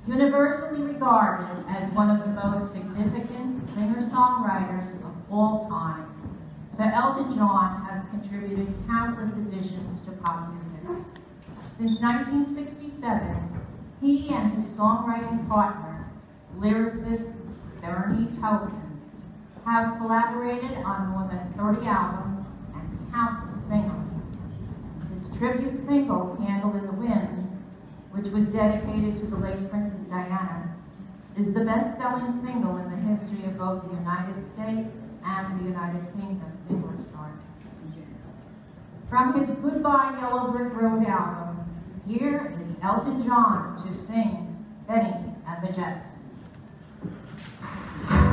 Universally regarded as one of the most significant singer-songwriters of all time, Sir Elton John has contributed countless additions to pop music. Since 1967, he and his songwriting partner, lyricist Bernie Taupin, have collaborated on more than 30 albums and countless singles. His tribute single, Candle in the Wind, which was dedicated to the late Princess Diana, is the best-selling single in the history of both the United States and the United Kingdom singles charts. From his Goodbye Yellow Brick Road album, here is Elton John to sing Benny and the Jets.